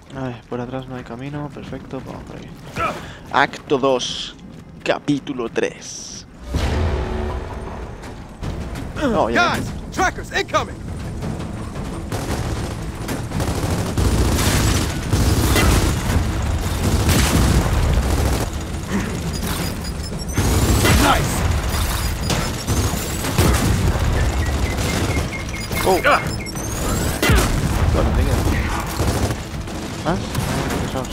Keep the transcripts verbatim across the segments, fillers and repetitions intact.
A ver, por atrás no hay camino, perfecto, vamos por aquí. Acto dos, capítulo tres. No, ya. Guys, trackers incoming. Nice. Oh. Claro, te queda. ¿Más? Pesados.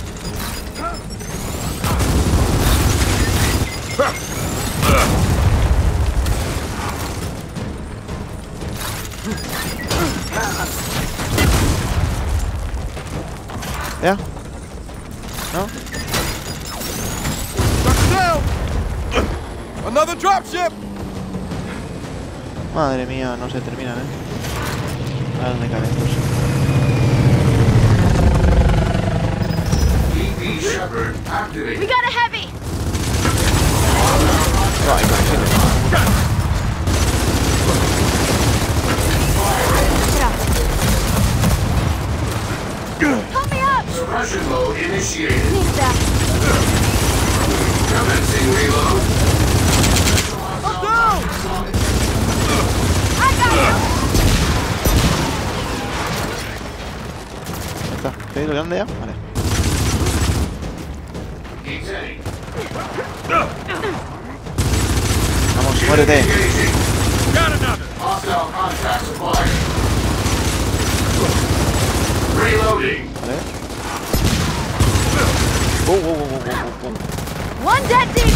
¿Ya? ¿No? Trucks down. Another dropship. Madre mía, no se terminan, ¿eh? A dónde caen estos. We got a heavy! No, hay que Help me up! Suppression mode initiated. Need that. Commencing reload. I'm down. I got you! Ya está. ¿Te digo grande ya? Vale. Detaining. Vamos, muérete. Engaging. Got another. Hostile contact supplied. Reloading. Vale. Oh, oh, oh, oh, oh, oh. One dead deep!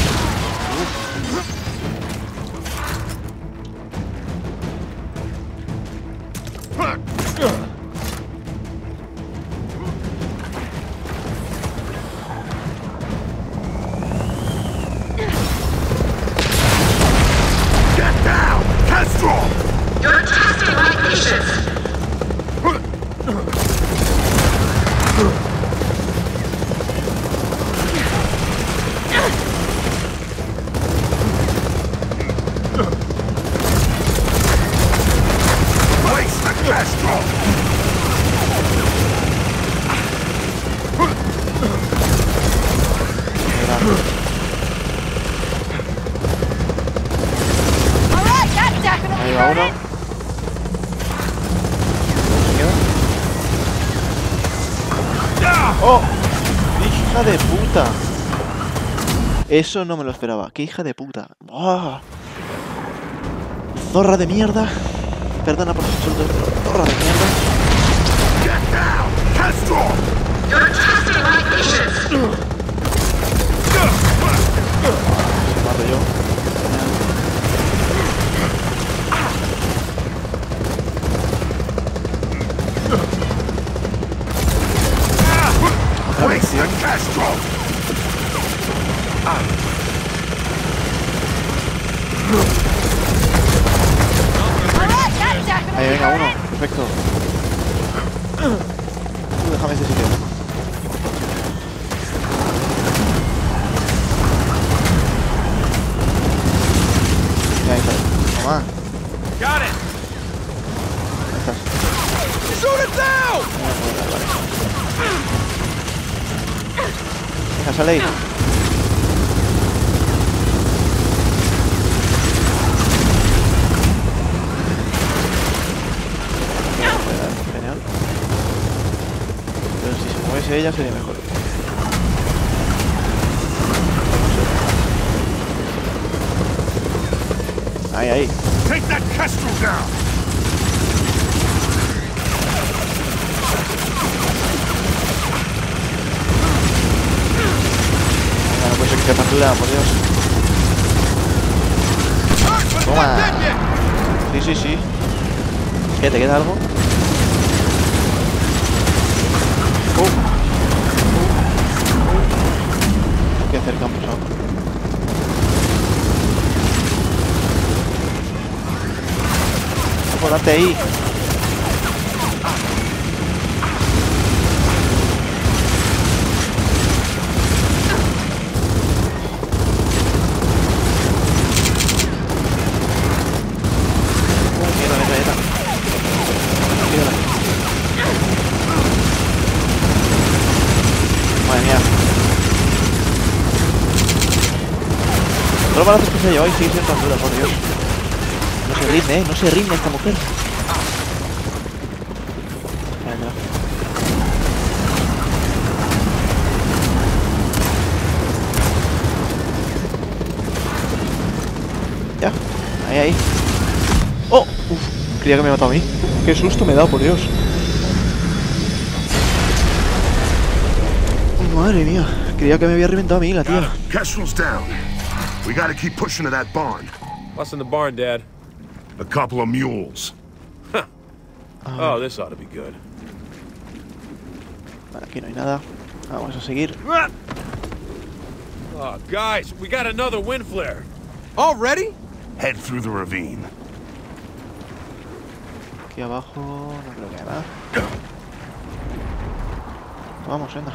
Get down. Kestrel. You're testing my patience. Place the Kestrel. Alright, that's definitely Ahí va uno. burning! ¿Se queda? ¡Oh! ¡Hija de puta! Eso no me lo esperaba. ¡Qué hija de puta! ¡Oh! ¡Zorra de mierda! Perdona por su sueldo, pero zorra de mierda. Get down. Kestrel. You're testing my patience. Mato yo. Place the Kestrel. Alright, that's definitely Ahí venga uno. burning! Perfecto. Tú déjame ese sitio. Ya ahí está. Toma. Got it. Ahí estás. Shoot it down. Venga, sale ahí. Genial. Pero si se moviese ella sería mejor. Ahí, ahí. Take that Kestrel down. Venga, no puede ser que te factura, por Dios. Alright, but it's Toma. not dead yet. Sí, sí, sí. ¿Qué? ¿Te queda algo? Uh. Qué cerca hemos pasado. Vamos, date ahí. balazo que se lleva y sigue siendo tan dura, por Dios. No se rinde, ¿eh? No se rinde esta mujer. Venga. Ya, ahí, ahí. ¡Oh! Uf, creía que me matado a mí. ¡Qué susto me he dado, por Dios! Oh, madre mía, creía que me había reventado a mí la tía. Kestrel's down. We gotta keep pushing to that barn. What's in the barn, Dad? A couple of mules. Oh, this ought to be good. Vale, aquí no hay nada. Vamos a seguir. Oh, guys, we got another wind flare. Already? Head through the ravine. Aquí abajo no creo que haya nada. Vamos, venga.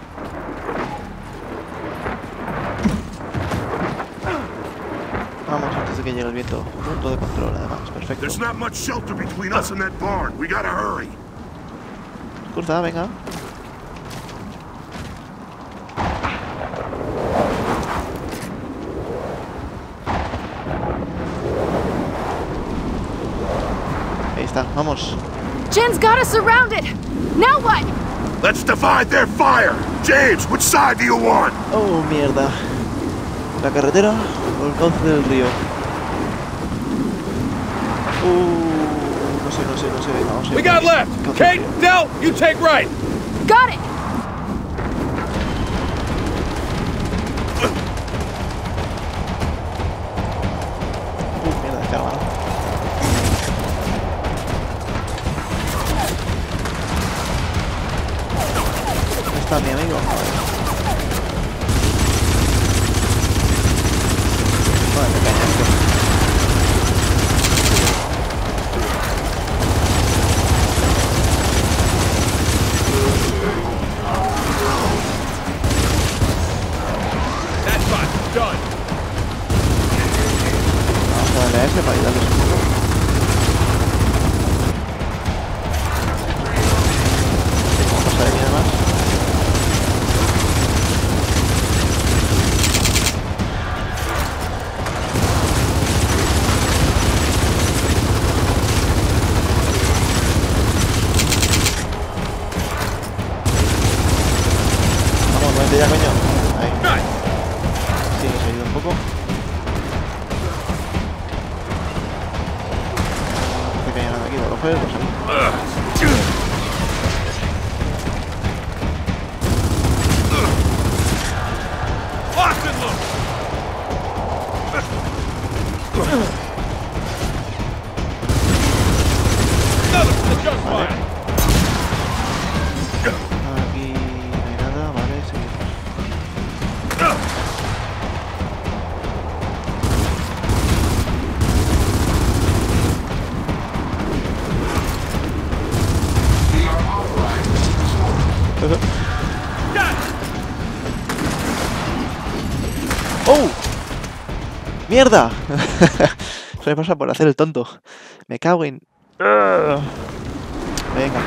Vamos antes de que llegue el viento. Punto de control, además. Perfecto. There's not much shelter between us and that barn. We gotta hurry. Cruza, venga. Ahí está, vamos. Jin's got us surrounded. Now what? Let's divide their fire. James, which side do you want? Oh, mierda. ¿La carretera o el cauce del río? Uh, no sé, no sé, no sé. Venga, vamos a ir. We got left. Cauce del Kate, río. Del, you take right. Got it. Uh, mierda, descarga, ¿no? ¿Dónde está mi amigo? Vale, me caña esto. That spot's done. Vamos a darle a ese para ayudarles un poco. Vamos a pasar aquí además. Vamos, vente ya, coño. Ahí. Sí, nos ayuda un poco. No hace que haya nada aquí para coger, pues ahí. Lock and load. Another for the just fire. Aquí no hay nada, vale, seguimos. We are authorized to explore. ¡Oh! ¡Mierda! Se me pasa por hacer el tonto. Me cago en... Ugh. Venga.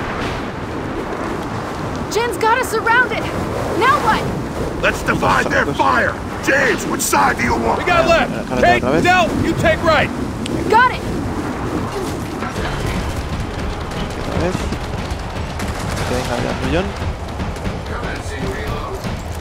Jin's got us surrounded. Now what? Let's divide their fire. James, which side do you want? We got left. Carretera Kate, otra vez. Del, you take right. Got it. Otra vez. Que venga el millón. Commencing reload.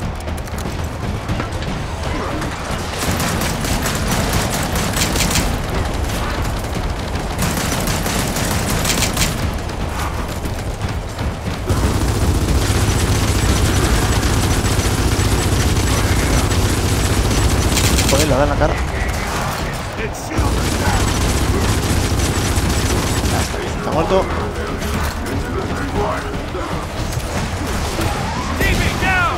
Joder, le da en la cara. It's shielded. Está muerto. Stevie, down.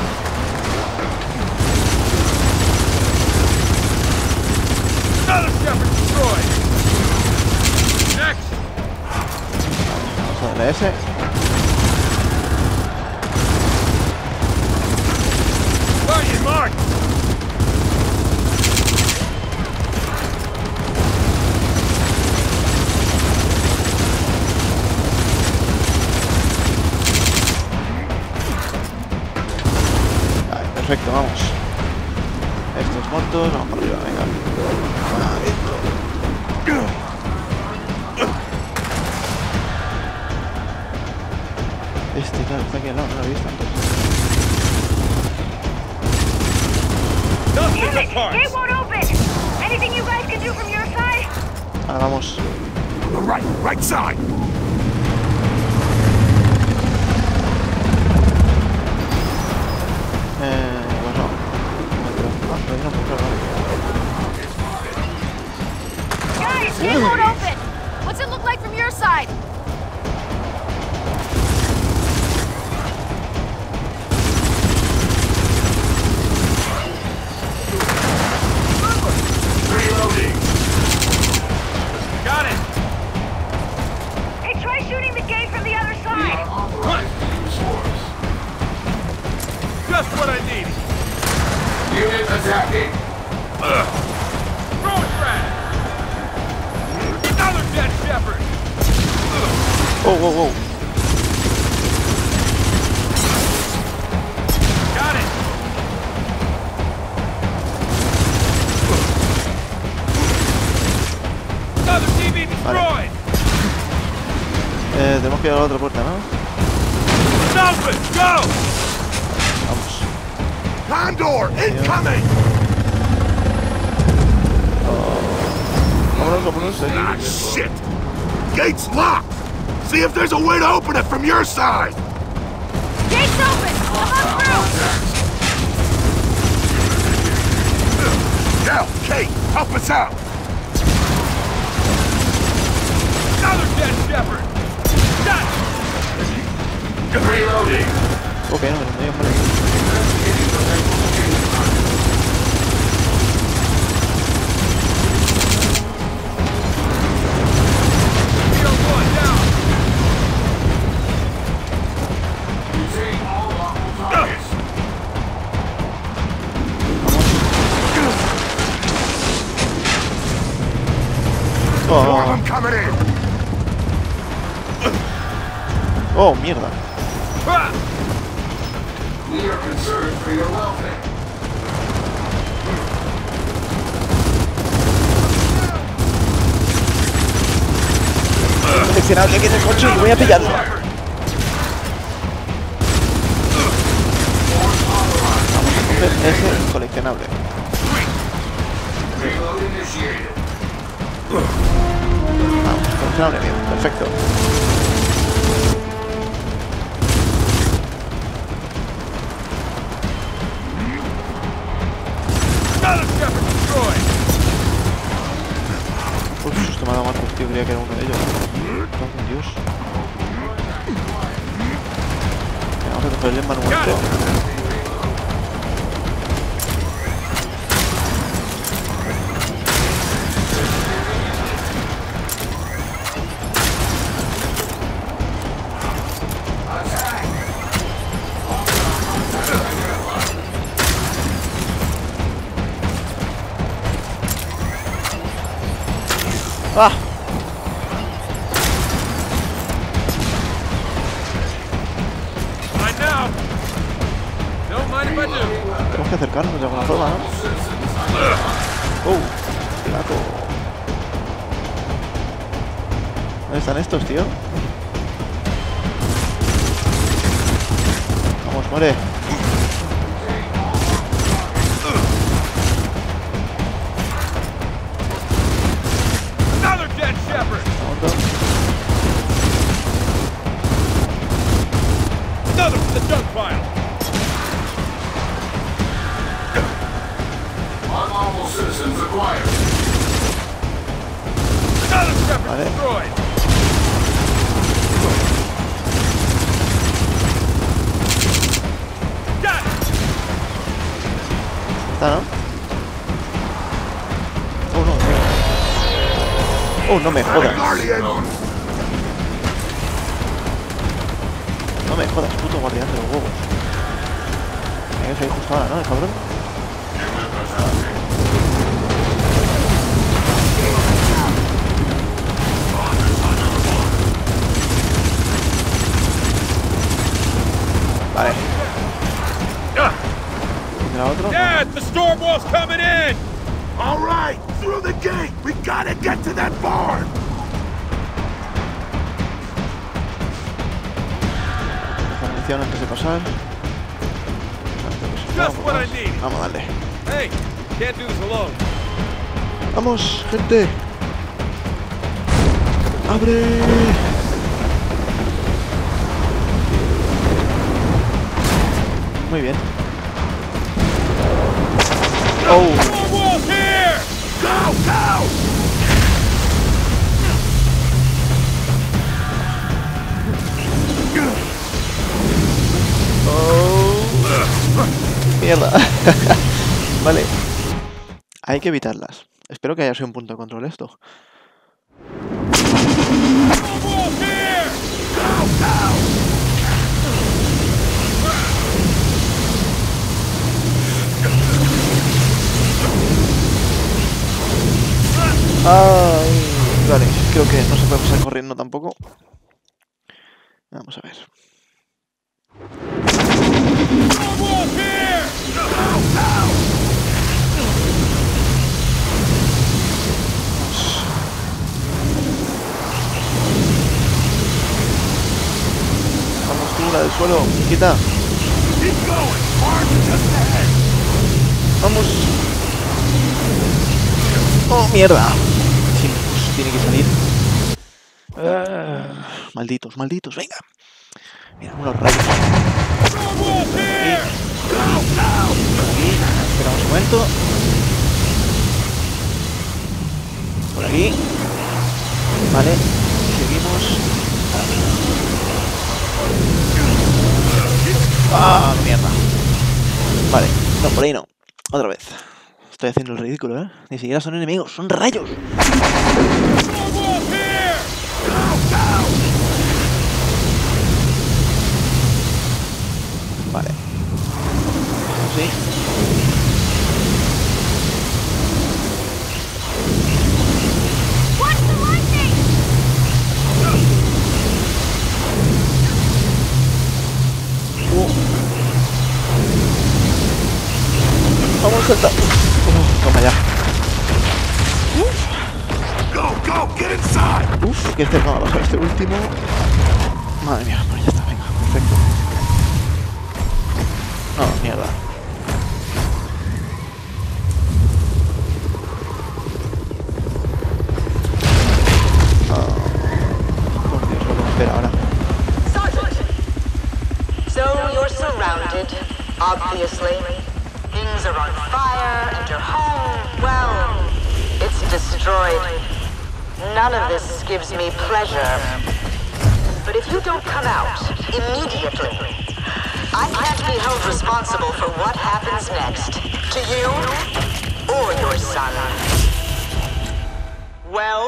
Another Shepherd destroyed. Next. Vamos a darle a ese. Guardian mark. Vale, perfecto, vamos. Estos muertos, vamos para arriba, venga. Este, claro, está aquí al lado, no lo he visto antes. Nothing Damn but it! parts. Gate won't open! Anything you guys can do from your side? Ahora vamos. The right, right side. Eh, pues no. No entro. Ah, pero no, pues claro, vale. Guys, gate won't open! What's it look like from your side? Reloading. Got it. Hey, try shooting the gate from the other We side! are authorized to use force. Just what I needed. Unit attacking. Throw it back. Another dead shepherd. Oh, whoa, whoa. Got it. Another T V destroyed. Eh, tenemos que ir a la otra puerta, ¿no? Stop it. Go. Vamos. Condor, incoming. Vámonos, vámonos. Ah, Aquí. shit. Gate's locked. See if there's a way to open it from your side. Gate's open! Come on through! Del, Kate, help us out. Another dead shepherd. Shot. Reloading. Ok, no, no, no, no. Shield one down. Using all lawful targets. More of Oh, them coming in. oh, mierda. Ah. We are concerned for your welfare. Seleccionable aquí en el coche y voy a pillarlo. Vamos a coger ese coleccionable. Reload initiated. Vamos, coleccionable, bien, perfecto. Another shepherd destroyed. Uy, qué susto me ha dado Marcos, tío, creía que era uno de ellos. Oh, Dios. Vamos a cogerle el manual. ¡Ah! Right now. Don't mind if I do. Tenemos que acercarnos de alguna forma, ¿no? ¡Oh! ¡Placo! ¿Dónde están estos, tío? Vamos, muere. Another dead shepherd. Vamos, Another from the junk pile. Unlawful citizens acquired. Another shepherd Vale. destroyed. Got it. ¿está, no? Oh, no, mira. Oh, no me jodas. Guardian. No me jodas, puto guardián de los huevos. Tiene que salir justo ahora, ¿no? El cabrón. Vale. Ah, ¿Tendrá otro? Dad, the storm wall's coming in. All right. through the gate! We gotta get to that barn! Esta munición antes de pasar. Just what I need. Vamos a darle. Hey, can't do this alone. ¡Vamos, gente! ¡Abre! Muy bien. ¡Oh! Wall's here! Go, go! ¡Oh! ¡Mierda! Vale. Hay que evitarlas. Espero que haya sido un punto de control esto. Wall's here! Go, go! Ay, vale, creo que no se puede pasar corriendo tampoco. Vamos a ver. Wall's here! Vamos tú, la del suelo, quita. Keep going! Barn's just ahead! Vamos. Oh, mierda. Sí, pues tiene que salir. Uh, malditos, malditos, venga. Mira, unos rayos. Wall's here! Aquí, esperamos un momento. Por aquí. Vale, seguimos. Ah, mierda. Vale, no, por ahí no. Otra vez. Estoy haciendo el ridículo, ¿eh? Ni siquiera son enemigos, son rayos. Wall's here! Vale. Sí. Watch the lightning! Uh. Vamos a saltar. Uh, toma ya. Go, go! Get inside! Uf, qué cerca va a bajar este último. Madre mía, pues ya está, venga, perfecto. No, mierda. Oh, por Dios, lo que me espera ahora. Sergeant! So you're surrounded, obviously. Things are on fire, and your home, well, it's destroyed. None of this gives me pleasure. But if you don't come out immediately, I can't be held responsible for what happens next to you or your son. Well